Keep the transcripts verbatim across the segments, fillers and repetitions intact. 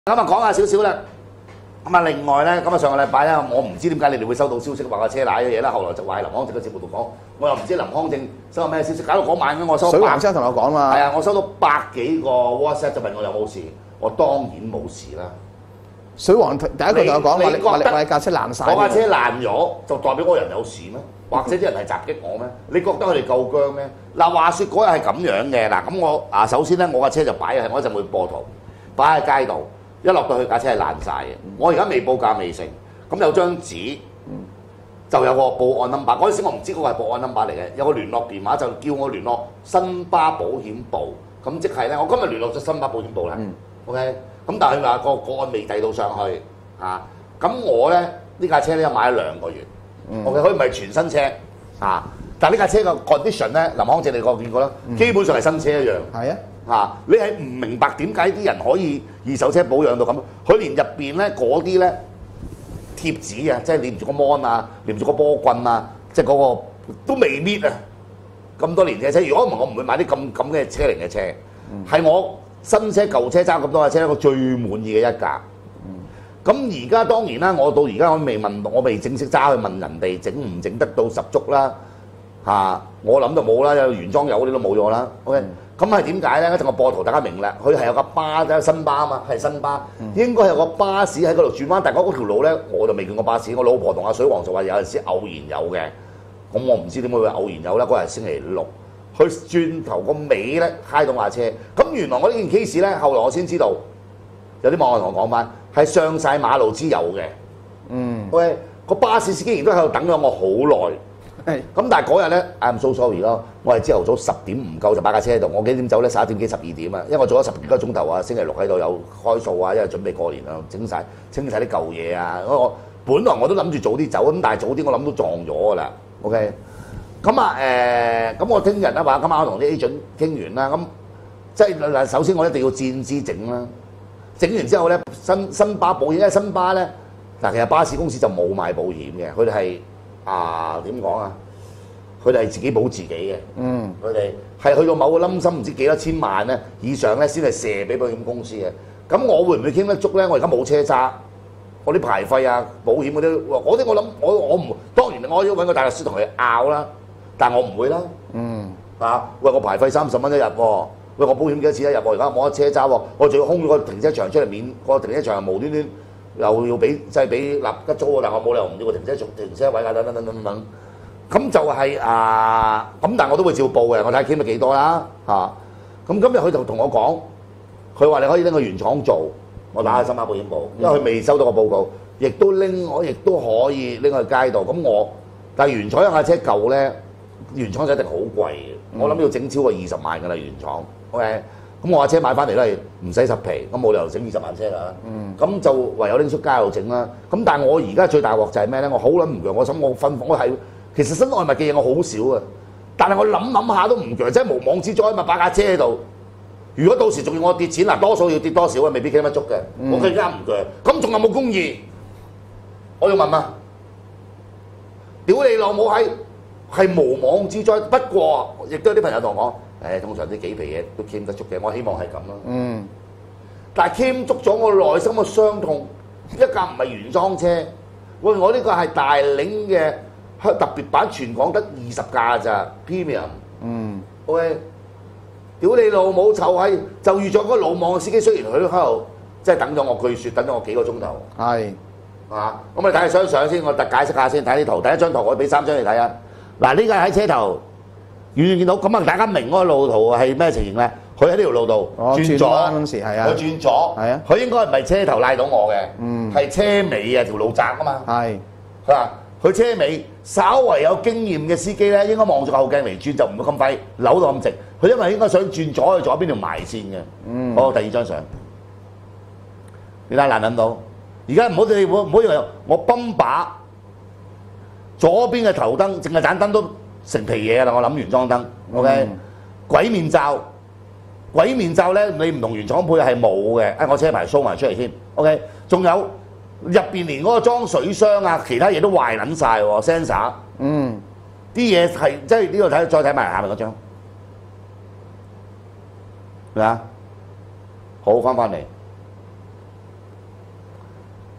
咁啊講下少少啦。咁啊另外咧，咁啊上個禮拜咧，我唔知點解你哋會收到消息話個車賴嘅嘢啦。後來就話喺林康正嘅節目度講，我又唔知林康正收到咩消息，搞到嗰晚我收水王先同我講嘛。 係啊，我收到百幾個 WhatsApp 就問我有冇事，我當然冇事啦。 水王第一句同我講話， 你話你話你架車爛晒。 我架車爛咗，就代表嗰個人有事咩？或者啲人係襲擊我咩？你覺得佢哋夠僵咩？嗱，話説嗰日係咁樣嘅，嗱咁我啊首先咧，我架車就擺喺我一陣會播圖，擺喺街度，一落到去架車係爛晒嘅。我而家未報價未成，咁有張紙就有個報案 number， 嗰陣時我唔知嗰個係報案 number 嚟嘅，有個聯絡電話就叫我聯絡新巴保險部，咁即係咧，我今日聯絡咗新巴保險部啦、嗯、，OK， 咁但係佢話個個案未遞到上去嚇，咁、啊、我咧呢架車咧買咗兩個月。OK， 佢唔係全新車啊，但係呢架車嘅 condition 咧，林康正你個見過啦，基本上係新車一樣。係啊，啊你係唔明白點解啲人可以二手車保養到咁？佢連入邊咧嗰啲咧貼紙啊，即係黏住個 mon 啊，黏住個波棍啊，即係嗰個都未搣啊！咁多年嘅車，如果唔係我唔會買啲咁咁嘅車齡嘅車，係、嗯、我新車舊車揸咁多架車，我最滿意嘅一架。咁而家當然啦，我到而家我未問，我未正式揸去問人哋整唔整得到十足啦嚇、啊，我諗就冇啦，有原裝有嗰啲都冇咗啦。OK，咁係點解咧？一陣我播圖大家明啦，佢係有架巴啫，新巴啊嘛，係新巴，嗯、應該有個巴士喺嗰度轉彎，但係嗰條路咧我就未見過巴士。我老婆同阿水王就話有陣時偶然有嘅，咁我唔知點解會偶然有啦。嗰日星期六，佢轉頭個尾咧揩到架車，咁原來我呢件 case 咧，後來我先知道，有啲網友同我講翻。係上晒馬路之有嘅，嗯，喂，個巴士司機亦都喺度等咗我好耐，係，咁但係嗰日咧 ，I'm so sorry 咯，我係朝頭早十點唔夠就擺架車喺度，我幾點走咧？十一點幾十二點啊，因為我做咗十幾個鐘頭啊，星期六喺度有開數啊，因為準備過年啊，整晒清晒啲舊嘢啊，我本來我都諗住早啲走，咁但係早啲我諗都撞咗㗎啦 ，OK， 咁啊誒，咁我聽日啊話今晚我同啲 agent 傾完啦，咁即係嗱首先我一定要戰資整啦。整完之後咧，新新巴保險，因為新巴咧，嗱其實巴士公司就冇賣保險嘅，佢哋係啊點講啊？佢哋係自己保自己嘅。嗯，佢哋係去到某個冧心唔知幾多千萬咧以上咧，先係射俾保險公司嘅。咁我會唔會傾得足咧？我而家冇車揸，我啲牌費啊、保險嗰啲，嗰啲我諗我我唔當然我要揾個大律師同佢拗啦，但係我唔會啦。嗯，啊喂，我牌費三十蚊一日喎。喂，我保險幾多錢一日喎？而家冇得車揸喎，我仲要空咗個停車場出嚟免，個停車場無端端又要俾即係俾立吉租喎，但我冇理由唔要個停車場停車位㗎，等等等等等。咁就係、是、啊，咁但係我都會照報嘅，我睇下 claim 咗幾多啦嚇。咁、啊、今日佢就同我講，佢話你可以拎去原廠做，我打下新巴保險部，因為佢未收到個報告，亦都拎我亦都可以拎去街度。咁我但係原廠有架車舊咧，原廠就一定好貴嘅，我諗要整超過二十萬㗎啦，原廠。OK， 咁我架車買翻嚟都係唔使十皮，咁冇理由整二十萬車㗎。嗯，咁就唯有拎出街度整啦。咁但係我而家最大鑊就係咩咧？我好撚唔鋸，我想我分我係其實身外物嘅嘢我好少啊，但係我諗諗下都唔鋸，即係無妄之災咪擺架車喺度。如果到時仲要我跌錢嗱，多數要跌多少啊？未必傾得足嘅，嗯、我更加唔鋸。咁仲有冇公義？我要問啊！屌你老母閪！係無妄之災，不過亦都有啲朋友同我講，誒通常啲幾皮嘢都傾得足嘅，我希望係咁咯。嗯。但係傾足咗我內心嘅傷痛，一架唔係原裝車，喂我呢個係大領嘅特別版，全港得二十架咋 Premium。嗯。喂，屌你老母臭閪，就預咗嗰個魯莽嘅司機，雖然佢喺度即係等咗我據説，等咗我幾個鐘頭。係。啊，咁你睇下張相先，我特解釋下先，睇啲圖，第一張圖我俾三張你睇啊。嗱，呢個喺車頭遠遠見到，咁啊大家明嗰個路途係咩情形咧？佢喺呢條路度、哦、轉左嗰陣時係啊，佢轉左，係啊，佢應該唔係車頭賴到我嘅，嗯，係車尾啊條路窄啊嘛，係，佢話佢車尾稍為有經驗嘅司機咧，應該望住個後鏡嚟轉就唔會咁快扭到咁直，佢因為應該想轉左去左邊條埋線嘅，嗯，好，第二張相，你睇難諗到，而家唔好你唔好唔好以為我泵把。左邊嘅頭燈，淨係盞燈都成皮嘢啦！我諗原裝燈 ，OK，、嗯、鬼面罩，鬼面罩咧，你唔同原廠配係冇嘅。誒，我車牌 show 埋出嚟先 ，OK， 仲有入邊連嗰個裝水箱啊，其他嘢都壞撚晒喎 ，sensor， 嗯，啲嘢係即係呢度睇，再睇埋下面嗰張，咩啊？好翻翻嚟，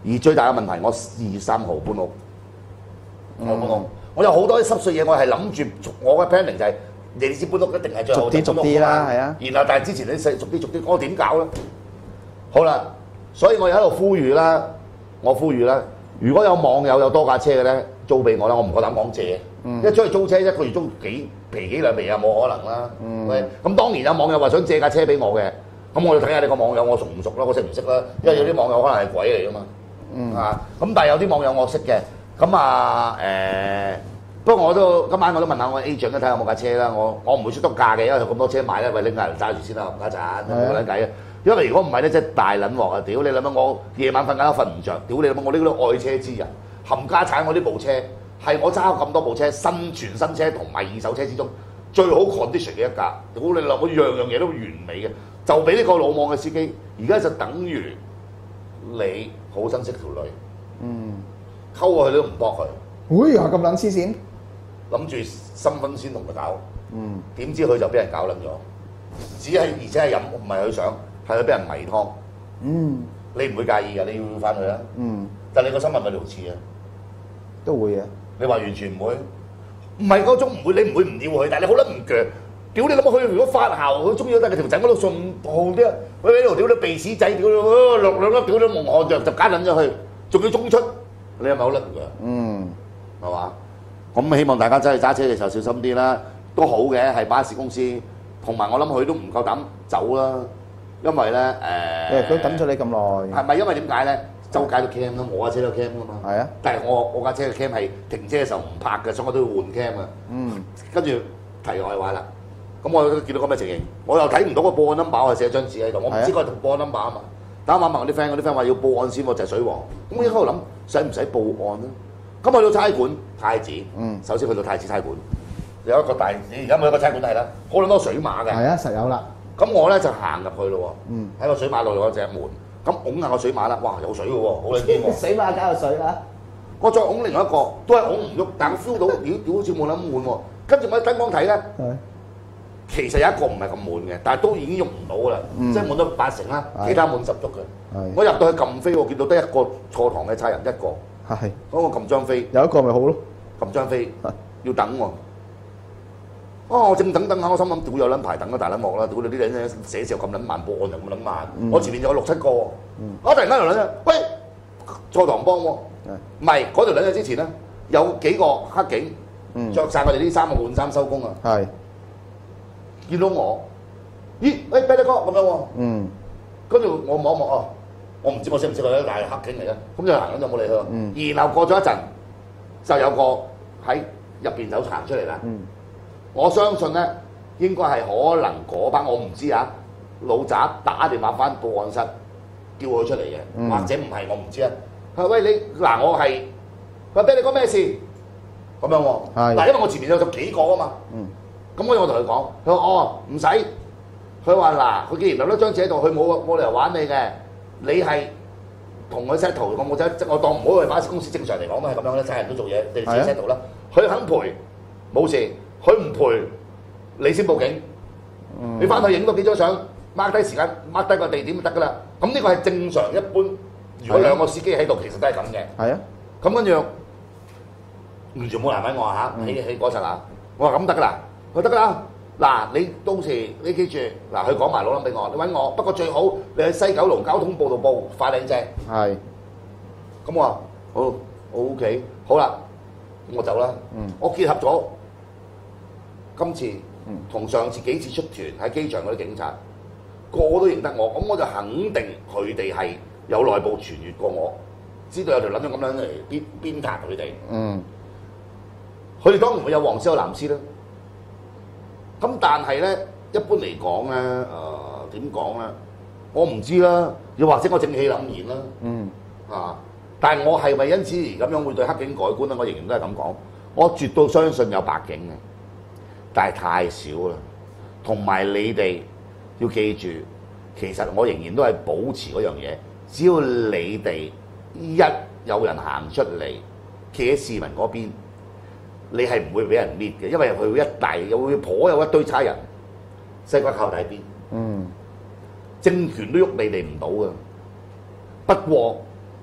而最大嘅問題，我二月三號搬屋，我搬屋，我有好多啲濕碎嘢，我係諗住我嘅 planning 就係、是。你知搬屋一定係最後逐啲逐啲啦，係啊。 然後但係之前你細逐啲逐啲，我點搞咧？好啦，所以我喺度呼籲啦，我呼籲啦，如果有網友有多架車嘅咧，租俾我啦，我唔夠膽講借，嗯、一出去租車一個月租幾皮幾兩皮啊，冇可能啦。嗯。咁、okay? 當然有網友話想借架車俾我嘅，咁我要睇下你個網友我熟唔熟啦，我識唔識啦？因為有啲網友可能係鬼嚟噶嘛。嗯。啊，咁但係有啲網友我識嘅，咁啊誒。呃不過我都今晚我都問下我 agent 睇下有冇架車啦，我我唔會出得價嘅，因為咁多車買咧，喂拎架嚟揸住先啦，冚家鏟冇撚計啊！因為如果唔係咧，真係大撚鑊啊！屌你諗下，我夜晚瞓覺都瞓唔着。屌你諗下，我呢啲愛車之人，冚家鏟我呢部車係我揸咁多部車，新全新車同埋二手車之中最好 condition 嘅一架。屌你諗，我樣樣嘢都完美嘅，就俾呢個魯莽嘅司機，而家就等於你好珍惜條女，嗯，溝過去都唔搏佢， 會啊咁撚黐線！ 諗住新婚先同佢搞，嗯，點知佢就俾人搞撚咗，只係而且係飲唔係佢想，係佢俾人迷湯，嗯，你唔會介意㗎，你要翻去啦，嗯，但你個心係咪條刺啊？ 都會嘅， 你話完全唔會，唔係嗰種唔會，你唔會唔要佢，但係你好撚唔鋸，屌你諗下佢如果發姣，佢中意都得嘅條仔嗰度順好啲啊，喂喺度屌你鼻屎仔，屌落兩粒屌你蒙汗藥就加撚咗佢，仲要中出，你係咪好撚㗎？嗯，係嘛？咁希望大家真係揸車嘅時候小心啲啦，都好嘅，係巴士公司，同埋我諗佢都唔夠膽走啦，因為咧誒， 佢等咗你咁耐， 係咪因為點解咧？周街都 cam 啦，我架車都 cam 噶嘛，係啊，但係我我架車嘅 cam 係停車嘅時候唔拍嘅，所以我都要換 cam 啊。嗯，跟住題外話啦，咁我見到咁嘅情形，我又睇唔到個報案 number，我係寫張紙喺度，我唔知佢係報案 number 啊嘛。打電話問我啲 friend，我啲 friend 話要報案先喎，就係水王。咁我一喺度諗，使唔使報案咧？咁去到差館太子，嗯，首先去到太子差館，有一個大，而家每一個差館都係啦，好撚多水馬嘅， 係啊，實有啦。 咁我咧就行入去咯喎，嗯，喺個水馬路有隻門，咁拱下個水馬啦，哇有水嘅喎，好撚堅喎， 水馬加有水啦。 我再拱另外一個，都係拱唔喐，但係 feel 到，屌屌好似冇諗滿喎，跟住我喺燈光睇咧，其實有一個唔係咁滿嘅，但係都已經喐唔到啦，即係滿咗八成啦，其他滿十足嘅。我入到去撳飛，我見到得一個坐堂嘅差人一個。係，咁我撳張飛， 有一個咪好咯， 撳張飛，要等喎。哦，我正等等下，我心諗屌有撚排等啊大撚幕啦，屌你啲人寫時候咁撚慢，報案又咁撚慢，我前面有六七個，我突然間條撚啫，喂，坐堂幫喎，唔係嗰條撚仔之前咧有幾個黑警，着晒我哋啲衫換衫收工啊，係，見到我，咦，喂，啤啤哥咁樣喎，嗯，跟住我望一望哦。我唔知我識唔識佢咧，但係黑警嚟嘅，咁就行緊就冇理佢。嗯、然後過咗一陣，就有個喺入邊就行出嚟啦。嗯、我相信咧，應該係可能嗰班我唔知啊，老雜打電話翻報案室叫佢出嚟嘅，嗯、或者唔係我唔知啊。佢話喂你嗱我係，佢話俾你講咩事？咁樣喎。係。嗱因為我前面有十幾個啊嘛。嗯。咁我我同佢講，佢話哦唔使，佢話嗱佢既然留咗張紙喺度，佢冇冇理由玩你嘅。你係同佢 set 圖，我冇即我當唔好去巴士公司正常嚟講都係咁樣咧，差人都做嘢，你自己 set 圖啦。佢肯賠冇事，佢唔賠你先報警。嗯、你翻去影多幾張相 ，mark 低時間，mark 低個地點就得噶啦。咁呢個係正常一般。如果兩個司機喺度，其實都係咁嘅。係啊。咁跟住完全冇難為我嚇，起起嗰陣啊，我話咁得噶啦，佢得噶啦。嗱，你到時你記住，嗱佢講埋攞撚俾我，你揾我。不過最好你喺西九龍交通報道報快靚正。係。咁我話好 OK，好啦，咁我走啦。嗯。我結合咗今次同上次幾次出團喺機場嗰啲警察，個個都認得我，咁我就肯定佢哋係有內部傳閱過我，知道有條撚樣咁樣嚟鞭鞭撻佢哋。嗯。佢哋當然會有黃絲有藍絲啦。咁但係咧，一般嚟講咧，誒點講咧？我唔知啦，又或者我正氣凜然啦。嗯。啊！但係我係咪因此而咁樣會對黑警改觀咧？我仍然都係咁講，我絕對相信有白警嘅，但係太少啦。同埋你哋要記住，其實我仍然都係保持嗰樣嘢，只要你哋一有人行出嚟，企喺市民嗰邊。你係唔會俾人搣嘅，因為佢會一大又會頗有一堆差人，西瓜靠大邊。嗯，政權都喐你哋唔到嘅。不過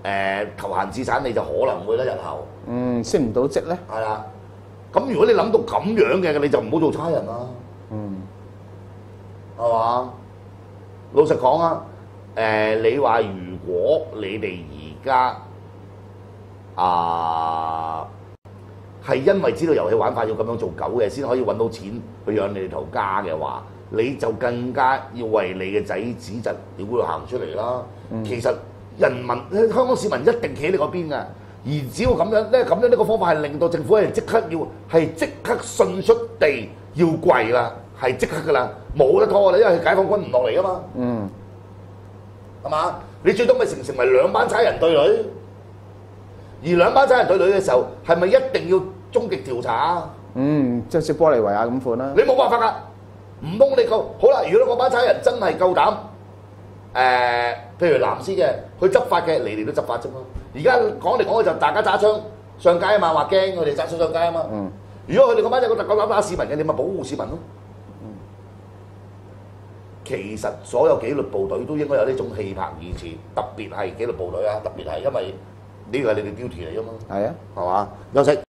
誒投閒置散，你就可能會咧日後嗯，升唔到職咧。 係啦。咁如果你諗到咁樣嘅，你就唔好做差人啦， 嗯， 係嘛？老實講啊，誒、你話如果你哋而家啊係因為知道遊戲玩法要咁樣做狗嘅，先可以揾到錢去養你哋頭家嘅話，你就更加要為你嘅仔子侄點會行出嚟啦。 嗯、 其實人民香港市民一定企喺你嗰邊㗎，而只要咁樣咧，咁樣呢個方法係令到政府係即刻要係即刻迅速地要跪啦，係即刻㗎啦，冇得拖啦，因為解放軍唔落嚟㗎嘛。 嗯， 係嘛？你最多咪成成為兩班差人對壘，而兩班差人對壘嘅時候，係咪一定要終極調查啊？ 嗯，即係似玻利維亞咁款啦。 你冇辦法㗎，唔通你夠好啦？如果嗰班差人真係夠膽誒、呃，譬如藍絲嘅去執法嘅，你哋都執法啫嘛。而家講嚟講去就大家揸槍上街啊嘛，話驚佢哋揸槍上街啊嘛。 嗯。 如果佢哋嗰班有個夠膽打市民嘅，你咪保護市民咯。 嗯。 其實所有紀律部隊都應該有呢種氣魄意志，特別係紀律部隊啊，特別係因為呢個係你哋 duty 嚟㗎嘛。 係啊。 係嘛？休息。